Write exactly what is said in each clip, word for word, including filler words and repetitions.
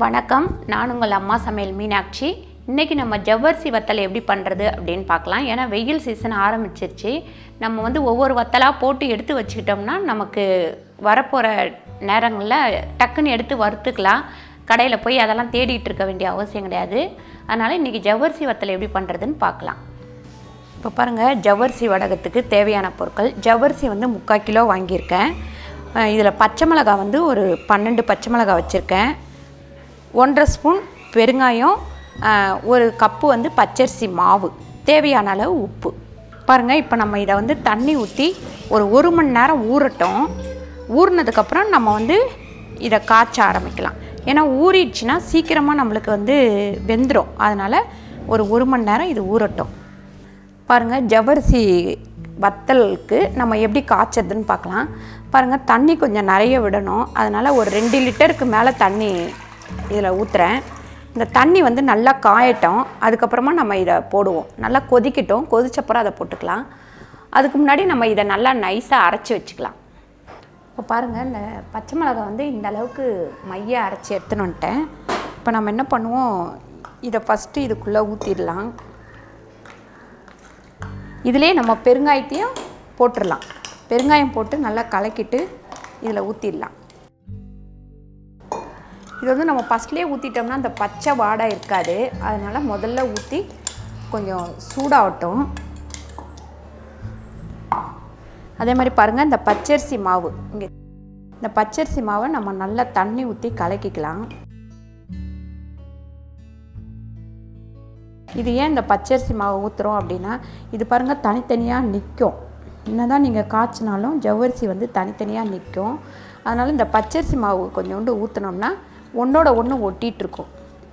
வணக்கம், நான் உங்கள் அம்மா சமையல் மீனாட்சி. இன்றைக்கி நம்ம ஜவ்வரிசி வத்தல் எப்படி பண்ணுறது அப்படின்னு பார்க்கலாம். ஏன்னா வெயில் சீசன் ஆரம்பிச்சிருச்சு. நம்ம வந்து ஒவ்வொரு வத்தலாக போட்டு எடுத்து வச்சுக்கிட்டோம்னா நமக்கு வரப்போகிற நேரங்களில் டக்குன்னு எடுத்து வறுத்துக்கலாம். கடையில் போய் அதெல்லாம் தேடிட்டு இருக்க வேண்டிய அவசியம் கிடையாது. அதனால் இன்றைக்கி ஜவ்வரிசி வத்தல் எப்படி பண்ணுறதுன்னு பார்க்கலாம். இப்போ பாருங்கள், ஜவ்வரிசி வடகத்துக்கு தேவையான பொருட்கள். ஜவ்வரிசி வந்து முக்கால் கிலோ வாங்கியிருக்கேன். இதில் பச்சை மிளகாய் வந்து ஒரு பன்னெண்டு பச்சை மிளகாய் வச்சுருக்கேன். ஒன்றரை ஸ்பூன் பெருங்காயம், ஒரு கப்பு வந்து பச்சரிசி மாவு, தேவையான அளவு உப்பு. பாருங்கள், இப்போ நம்ம இதை வந்து தண்ணி ஊற்றி ஒரு ஒரு மணி நேரம் ஊறட்டும். ஊறினதுக்கப்புறம் நம்ம வந்து இதை காய்ச்ச ஆரம்பிக்கலாம். ஏன்னா ஊறிடுச்சுன்னா சீக்கிரமாக நம்மளுக்கு வந்து வெந்துடும். அதனால் ஒரு ஒரு மணி நேரம் இது ஊறட்டும். பாருங்கள், ஜவ்வரிசி வத்தலுக்கு நம்ம எப்படி காய்ச்சதுன்னு பார்க்கலாம். பாருங்கள், தண்ணி கொஞ்சம் நிறைய விடணும். அதனால் ஒரு ரெண்டு லிட்டருக்கு மேலே தண்ணி இதில் ஊற்றுறேன். இந்த தண்ணி வந்து நல்லா காயட்டும். அதுக்கப்புறமா நம்ம இதை போடுவோம். நல்லா கொதிக்கட்டும். கொதிச்சப்புறம் அதை போட்டுக்கலாம். அதுக்கு முன்னாடி நம்ம இதை நல்லா நைஸாக அரைச்சி வச்சுக்கலாம். இப்போ பாருங்கள், இந்த பச்சை மிளகாய் வந்து இந்த அளவுக்கு மைய அரைச்சி எடுத்துன்னு வந்துட்டேன். இப்போ நம்ம என்ன பண்ணுவோம், இதை ஃபஸ்ட்டு இதுக்குள்ளே ஊற்றிடலாம். இதிலே நம்ம பெருங்காயத்தையும் போட்டுடலாம். பெருங்காயம் போட்டு நல்லா கலக்கிட்டு இதில் ஊற்றிடலாம். இது வந்து நம்ம ஃபஸ்ட்லேயே ஊற்றிட்டோம்னா அந்த பச்சை வாடை இருக்காது. அதனால் முதல்ல ஊற்றி கொஞ்சம் சூடாகட்டும். அதே மாதிரி பாருங்கள், இந்த பச்சரிசி மாவு, இங்கே இந்த பச்சரிசி மாவை நம்ம நல்லா தண்ணி ஊற்றி கலக்கிக்கலாம். இது ஏன் இந்த பச்சரிசி மாவு ஊற்றுறோம் அப்படின்னா, இது பாருங்கள் தனித்தனியாக நிற்கும். என்ன தான் நீங்கள் காய்ச்சினாலும் ஜவ்வரிசி வந்து தனித்தனியாக நிற்கும். அதனால் இந்த பச்சரிசி மாவு கொஞ்சோண்டு ஊற்றினோம்னா ஒன்றோட ஒன்று ஒட்டிகிட்ருக்கும்.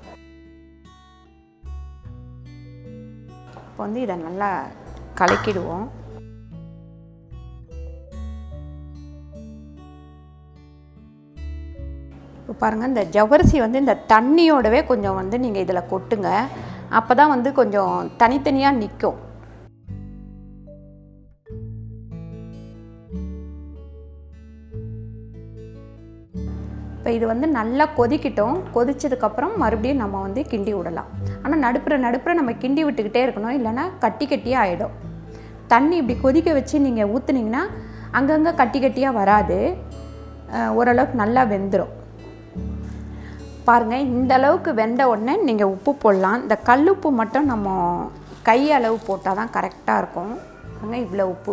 இப்போ வந்து இதை நல்லா கலக்கிடுவோம். இப்போ பாருங்கள், இந்த ஜவ்வரிசி வந்து இந்த தண்ணியோடவே கொஞ்சம் வந்து நீங்கள் இதில் கொட்டுங்க. அப்போ தான் வந்து கொஞ்சம் தனித்தனியாக நிற்கும். இப்போ இது வந்து நல்லா கொதிக்கட்டும். கொதிச்சதுக்கப்புறம் மறுபடியும் நம்ம வந்து கிண்டி விடலாம். ஆனால் நடுப்புற நடுப்புற நம்ம கிண்டி விட்டுக்கிட்டே இருக்கணும், இல்லைன்னா கட்டி கட்டியாக ஆகிடும். தண்ணி இப்படி கொதிக்க வச்சு நீங்கள் ஊற்றுனீங்கன்னா அங்கங்கே கட்டி கட்டியாக வராது. ஓரளவுக்கு நல்லா வெந்துடும். பாருங்கள், இந்த அளவுக்கு வெந்த உடனே நீங்கள் உப்பு போடலாம். இந்த கல் உப்பு மட்டும் நம்ம கை அளவு போட்டால் தான் கரெக்டாக இருக்கும். பாருங்கள், இவ்வளோ உப்பு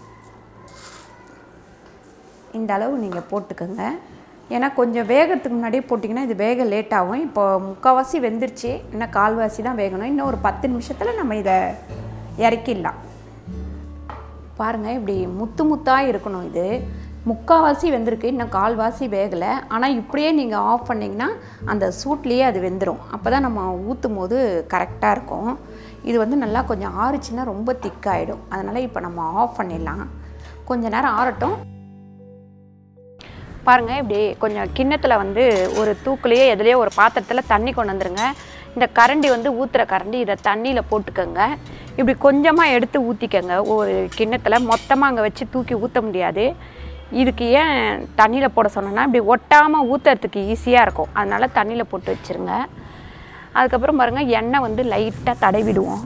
இந்த அளவு நீங்கள் போட்டுக்கோங்க. ஏன்னா கொஞ்சம் வேகிறதுக்கு முன்னாடியே போட்டிங்கன்னா இது வேக லேட் ஆகும். இப்போ முக்கால்வாசி வெந்துருச்சு, இன்னும் கால்வாசி தான் வேகணும். இன்னும் ஒரு பத்து நிமிஷத்தில் நம்ம இதை இறக்கிடலாம். பாருங்கள், இப்படி முத்து முத்தாக இருக்கணும். இது முக்கால்வாசி வெந்திருக்கு, இன்னும் கால்வாசி வேகலை. ஆனால் இப்படியே நீங்கள் ஆஃப் பண்ணிங்கன்னா அந்த சூட்லேயே அது வெந்துடும். அப்போ தான் நம்ம ஊற்றும் போது கரெக்டாக இருக்கும். இது வந்து நல்லா கொஞ்சம் ஆறுச்சுன்னா ரொம்ப திக்காகிடும். அதனால் இப்போ நம்ம ஆஃப் பண்ணிடலாம். கொஞ்சம் நேரம் ஆறட்டும். பாருங்கள், இப்படி கொஞ்சம் கிண்ணத்தில் வந்து ஒரு தூக்குலேயே எதுலேயோ ஒரு பாத்திரத்தில் தண்ணி கொண்டு வந்துருங்க. இந்த கரண்டி வந்து ஊற்றுற கரண்டி, இதை தண்ணியில் போட்டுக்கோங்க. இப்படி கொஞ்சமாக எடுத்து ஊற்றிக்கோங்க. ஒரு கிண்ணத்தில் மொத்தமாக அங்கே வச்சு தூக்கி ஊற்ற முடியாது. இதுக்கு ஏன் தண்ணியில் போட சொன்னேன்னா, இப்படி ஒட்டாமல் ஊற்றுறதுக்கு ஈஸியாக இருக்கும். அதனால் தண்ணியில் போட்டு வச்சுருங்க. அதுக்கப்புறம் பாருங்கள், எண்ணெய் வந்து லைட்டாக தடவிடுவோம்.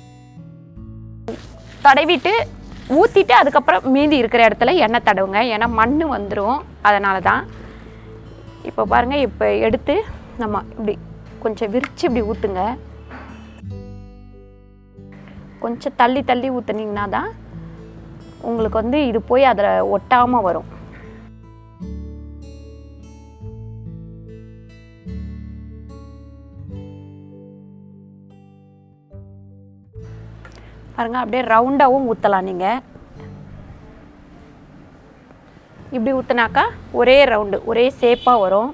தடவிட்டு ஊற்றிட்டு அதுக்கப்புறம் மீதி இருக்கிற இடத்துல எண்ணெய் தடவுங்க. ஏன்னா மண் வந்துடும். அதனால தான். இப்போ பாருங்கள், இப்போ எடுத்து நம்ம இப்படி கொஞ்சம் விரித்து இப்படி ஊற்றுங்க. கொஞ்சம் தள்ளி தள்ளி ஊற்றுனீங்கன்னா தான் உங்களுக்கு வந்து இது போய் அதில் ஒட்டாமல் வரும். பாருங்கள், அப்படியே ரவுண்டாகவும் ஊற்றலாம். நீங்கள் இப்படி ஊற்றினாக்கா ஒரே ரவுண்டு ஒரே ஷேப்பாக வரும்.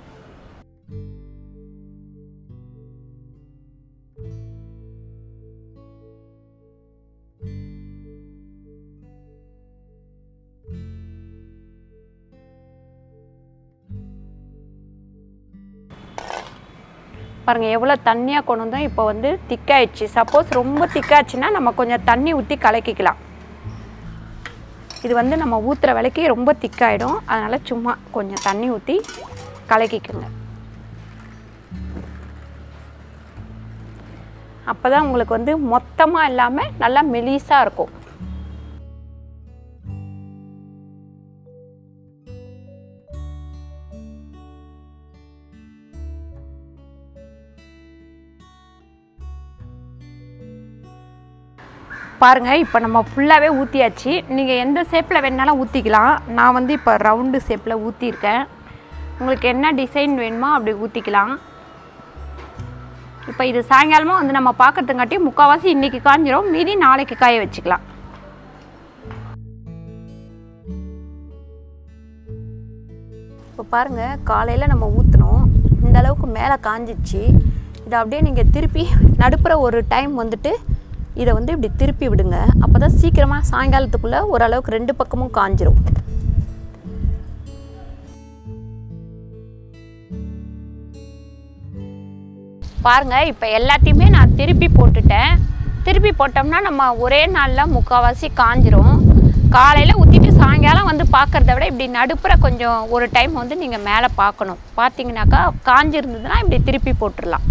பாருங்கள், எவ்வளோ தண்ணியாக கொண்டு வந்தோம். இப்போ வந்து திக்காயிடுச்சு. சப்போஸ் ரொம்ப திக்காச்சுன்னா நம்ம கொஞ்சம் தண்ணி ஊற்றி கலக்கிக்கலாம். இது வந்து நம்ம ஊத்துற வேளைக்கு ரொம்ப திக்காயிடும். அதனால சும்மா கொஞ்சம் தண்ணி ஊற்றி கலக்கிக்குங்க. அப்போ தான் உங்களுக்கு வந்து மொத்தமாக இல்லாமல் நல்லா மெலிசாக இருக்கும். பாருங்கள், இப்போ நம்ம ஃபுல்லாகவே ஊற்றியாச்சு. நீங்கள் எந்த ஷேப்பில் வேணாலும் ஊற்றிக்கலாம். நான் வந்து இப்போ ரவுண்டு ஷேப்பில் ஊற்றிருக்கேன். உங்களுக்கு என்ன டிசைன் வேணுமோ அப்படி ஊற்றிக்கலாம். இப்போ இது சாயங்காலமாக வந்து நம்ம பார்க்குறதுங்காட்டி முக்கால்வாசி இன்றைக்கி காஞ்சிரும், மீதி நாளைக்கு காய வச்சுக்கலாம். இப்போ பாருங்கள், காலையில் நம்ம ஊற்றினோம், இந்த அளவுக்கு மேலே காஞ்சிச்சு. இதை அப்படியே நீங்கள் திருப்பி நடுப்புற ஒரு டைம் வந்துட்டு இதை வந்து இப்படி திருப்பி விடுங்க. அப்போ தான் சீக்கிரமாக சாயங்காலத்துக்குள்ளே ஓரளவுக்கு ரெண்டு பக்கமும் காஞ்சிரும். பாருங்கள், இப்போ எல்லாத்தையுமே நான் திருப்பி போட்டுட்டேன். திருப்பி போட்டோம்னா நம்ம ஒரே நாளில் முக்கால்வாசி காஞ்சிரும். காலையில் ஊற்றிட்டு சாயங்காலம் வந்து பார்க்குறத விட இப்படி நடுப்புற கொஞ்சம் ஒரு டைம் வந்து நீங்கள் மேலே பார்க்கணும். பார்த்தீங்கன்னாக்கா காஞ்சிருந்ததுன்னா இப்படி திருப்பி போட்டுடலாம்.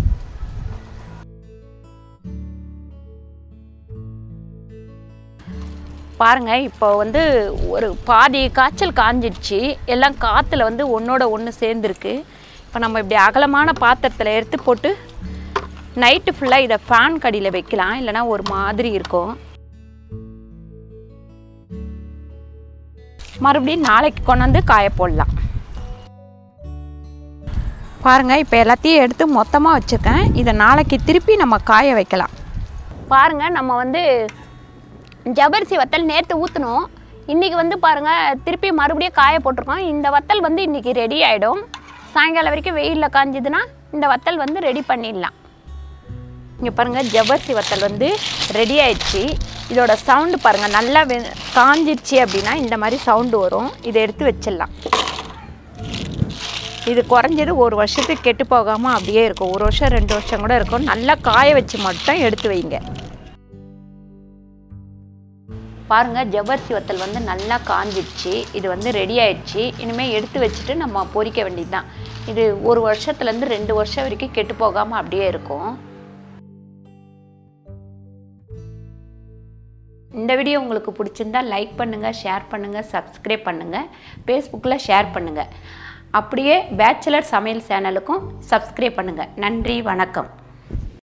பாருங்கள், இப்போ வந்து ஒரு பாதி காய்ச்சல் காஞ்சிடுச்சு. எல்லாம் காற்றுல வந்து ஒன்றோட ஒன்று சேர்ந்துருக்கு. இப்போ நம்ம இப்படி அகலமான பாத்திரத்தில் எடுத்து போட்டு நைட்டு ஃபுல்லாக இதை ஃபேன் கடியில் வைக்கலாம், இல்லைனா ஒரு மாதிரி இருக்கும். மறுபடியும் நாளைக்கு கொண்டாந்து காய போடலாம். பாருங்கள், இப்போ எல்லாத்தையும் எடுத்து மொத்தமாக வச்சுருக்கேன். இதை நாளைக்கு திருப்பி நம்ம காய வைக்கலாம். பாருங்கள், நம்ம வந்து ஜவ்வரிசி வத்தல் நேற்று ஊற்றணும். இன்றைக்கி வந்து பாருங்கள் திருப்பி மறுபடியும் காய போட்டிருக்கோம். இந்த வத்தல் வந்து இன்றைக்கி ரெடி ஆகிடும். சாயங்காலம் வரைக்கும் வெயிலில் காஞ்சிதுன்னா இந்த வத்தல் வந்து ரெடி பண்ணிடலாம். இங்கே பாருங்கள், ஜவ்வரிசி வத்தல் வந்து ரெடி ஆயிடுச்சு. இதோட சவுண்டு பாருங்கள், நல்லா வெ காஞ்சிடுச்சு அப்படின்னா இந்த மாதிரி சவுண்டு வரும். இதை எடுத்து வச்சிடலாம். இது குறைஞ்சது ஒரு வருஷத்துக்கு கெட்டு போகாமல் அப்படியே இருக்கும். ஒரு வருஷம் ரெண்டு வருஷம் கூட இருக்கும். நல்லா காய வச்சு மட்டும் எடுத்து வைங்க. பாருங்கள், ஜவ்வரிசி வத்தல் வந்து நல்லா காஞ்சிடுச்சு. இது வந்து ரெடி ஆயிடுச்சு. இனிமேல் எடுத்து வச்சுட்டு நம்ம பொரிக்க வேண்டியது தான். இது ஒரு வருஷத்துலேருந்து ரெண்டு வருஷம் வரைக்கும் கெட்டு போகாமல் அப்படியே இருக்கும். இந்த வீடியோ உங்களுக்கு பிடிச்சிருந்தா லைக் பண்ணுங்கள், ஷேர் பண்ணுங்கள், சப்ஸ்கிரைப் பண்ணுங்கள், ஃபேஸ்புக்கில் ஷேர் பண்ணுங்கள். அப்படியே பேச்சுலர் சமையல் சேனலுக்கும் சப்ஸ்கிரைப் பண்ணுங்கள். நன்றி, வணக்கம்.